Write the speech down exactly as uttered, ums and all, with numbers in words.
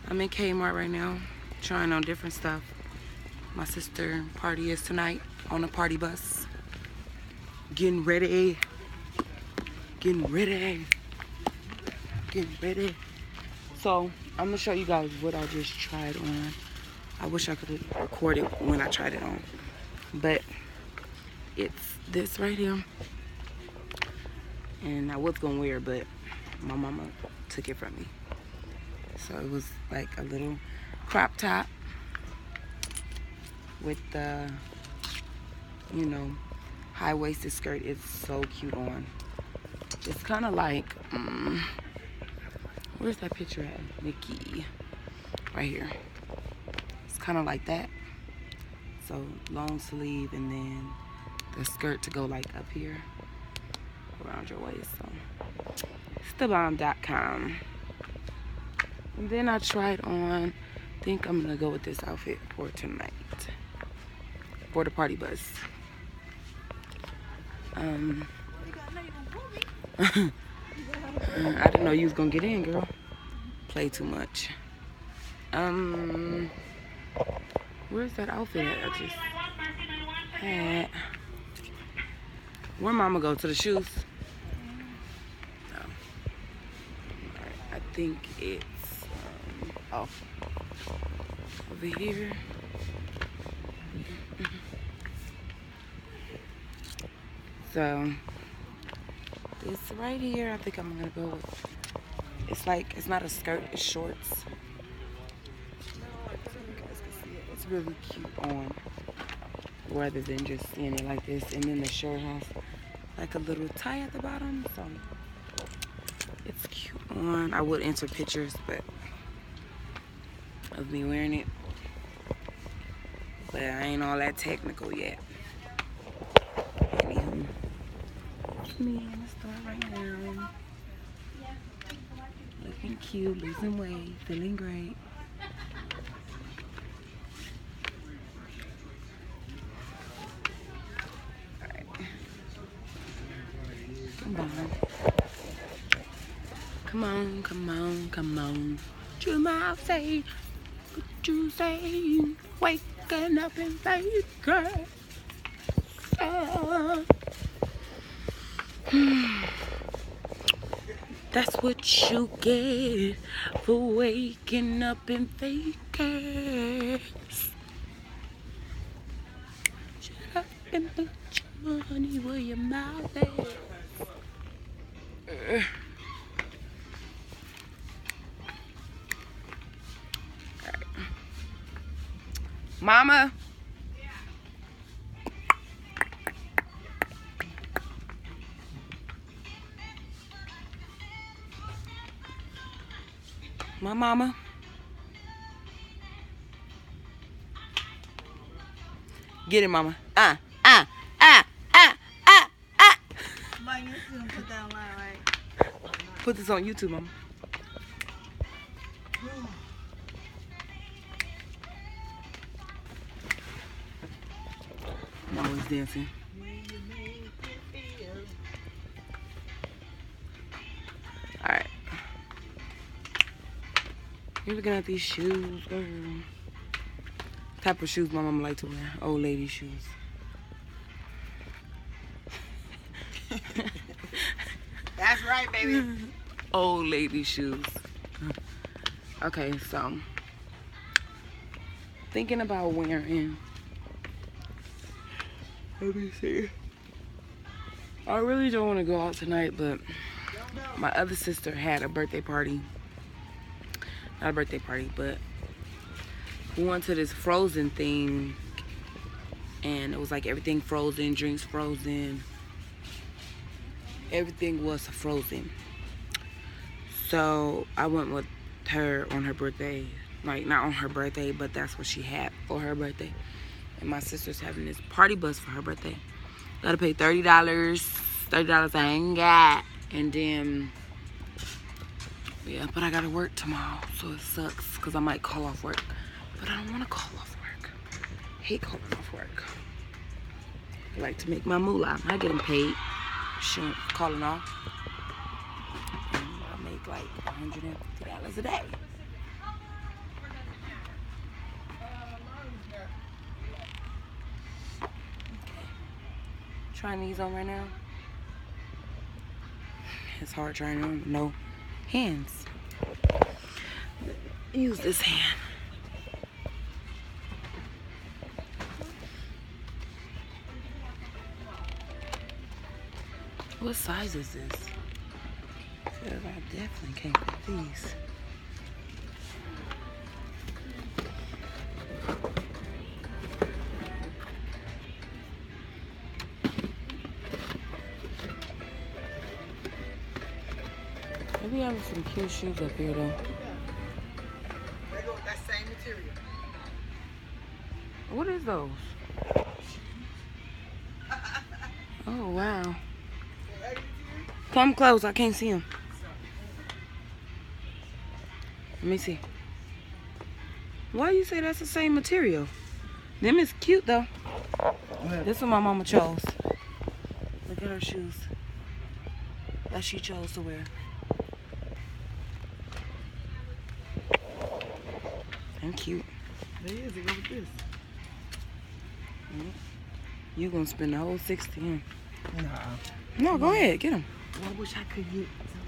I'm in Kmart right now, trying on different stuff. My sister party is tonight on a party bus. Getting ready. Getting ready. Getting ready. So, I'm going to show you guys what I just tried on. I wish I could have recorded when I tried it on. But, it's this right here. And I was going to wear it, but my mama took it from me. So, it was like a little crop top with the, you know, high-waisted skirt. It's so cute on. It's kind of like, um, where's that picture at? Nikki. Right here. It's kind of like that. So, long sleeve and then the skirt to go like up here around your waist. So, it's the bomb dot com. And then I tried on, I think I'm going to go with this outfit for tonight. For the party bus. Um, I didn't know you was gonna get in, girl. Play too much. Um, where's that outfit at? I just had. Where mama go? To the shoes? No. Alright, I think it's um, oh, over here. So, this right here, I think I'm gonna go with. It's like, it's not a skirt, it's shorts. So you guys can see it. It's really cute on, rather than just seeing it like this. And then the shirt has like a little tie at the bottom, so it's cute on. I would enter pictures, but of me wearing it. But I ain't all that technical yet. Anywho. Me in the store right now. Looking cute, losing weight, feeling great. Alright. Come on. Come on, come on, come on. What you might say, what you say, waking up in faith, girl. Uh, That's what you get for waking up in Vegas. Shut up and put your money where your mouth is. Uh. Right. Mama. My mama. Get it, mama. Ah, ah, ah, ah, ah, ah. Mom, you still put that on line, right? Put this on YouTube, mama. I'm always dancing. Alright. You're looking at these shoes, girl. Type of shoes my mama like to wear. Old lady shoes. That's right, baby. Old lady shoes. Okay, so thinking about wearing. Let me see. I really don't want to go out tonight, but my other sister had a birthday party. Not a birthday party, but we went to this Frozen thing, and it was like everything frozen, drinks frozen. Everything was frozen. So I went with her on her birthday. Like, not on her birthday, but that's what she had for her birthday. And my sister's having this party bus for her birthday. Gotta pay thirty dollars. thirty dollars I ain't got. And then, yeah, but I gotta work tomorrow, so it sucks because I might call off work. But I don't want to call off work. I hate calling off work. I like to make my moolah. I get them paid. Shouldn't calling off. And I make like one hundred fifty dollars a day. Trying these on right now. It's hard trying them with no hands. Use this hand. What size is this? Because I definitely can't fit these. Maybe having some cute shoes up here though. They go with that same material. What is those? Oh wow. Come close, I can't see them. Let me see. Why you say that's the same material? Them is cute though. This one my mama chose. Look at her shoes that she chose to wear. And cute. They is, they go with this. Mm. You gonna spend the whole sixty, huh? Nah. No, go ahead, get them. Well, I wish I could get some